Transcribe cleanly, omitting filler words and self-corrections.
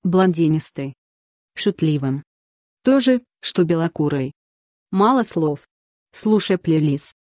блондинистый, шутливым. То же, что белокурый. Мало слов. Слушай плейлист.